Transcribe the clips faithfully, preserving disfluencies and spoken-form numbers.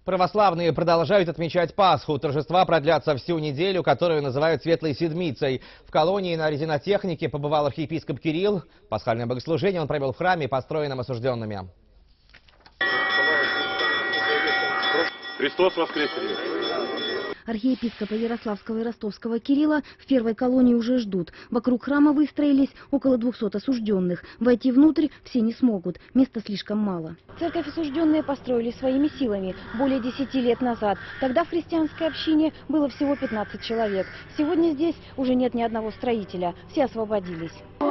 Православные продолжают отмечать Пасху. Торжества продлятся всю неделю, которую называют Светлой Седмицей. В колонии на резинотехнике побывал архиепископ Кирилл. Пасхальное богослужение он провел в храме, построенном осужденными. Христос воскресе! Архиепископа Ярославского и Ростовского Кирилла в первой колонии уже ждут. Вокруг храма выстроились около двухсот осужденных. Войти внутрь все не смогут, места слишком мало. Церковь осужденные построили своими силами более десяти лет назад. Тогда в христианской общине было всего пятнадцать человек. Сегодня здесь уже нет ни одного строителя, все освободились.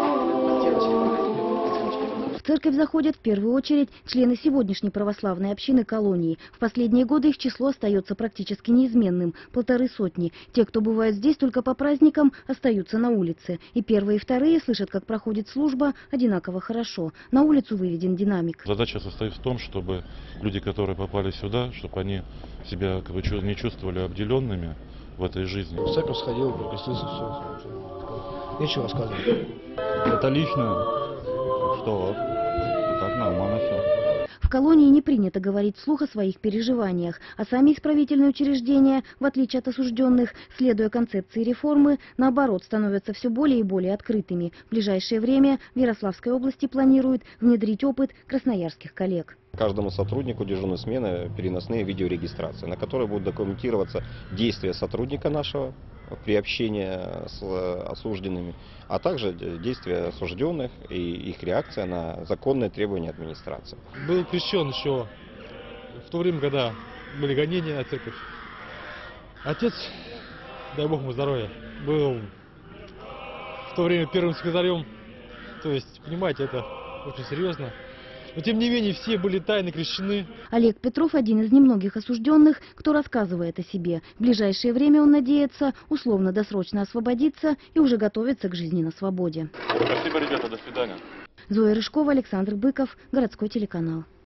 В церковь заходят в первую очередь члены сегодняшней православной общины колонии. В последние годы их число остается практически неизменным – полторы сотни. Те, кто бывают здесь только по праздникам, остаются на улице. И первые, и вторые слышат, как проходит служба, одинаково хорошо. На улицу выведен динамик. Задача состоит в том, чтобы люди, которые попали сюда, чтобы они себя как бы не чувствовали обделенными в этой жизни. В церковь сходил, прокрестился, все. Нечего рассказывать. Это лично, что так нормально все. В колонии не принято говорить вслух о своих переживаниях, а сами исправительные учреждения, в отличие от осужденных, следуя концепции реформы, наоборот, становятся все более и более открытыми. В ближайшее время в Ярославской области планируют внедрить опыт красноярских коллег. Каждому сотруднику дежурной смены переносные видеорегистрации, на которой будут документироваться действия сотрудника нашего при общении с осужденными, а также действия осужденных и их реакция на законные требования администрации. Был крещен еще в то время, когда были гонения на церковь. Отец, дай бог ему здоровья, был в то время первым секретарем. То есть, понимаете, это очень серьезно. Но тем не менее все были тайно крещены. Олег Петров – один из немногих осужденных, кто рассказывает о себе. В ближайшее время он надеется условно-досрочно освободиться и уже готовится к жизни на свободе. Спасибо, ребята, до свидания. Зоя Рыжкова, Александр Быков, городской телеканал.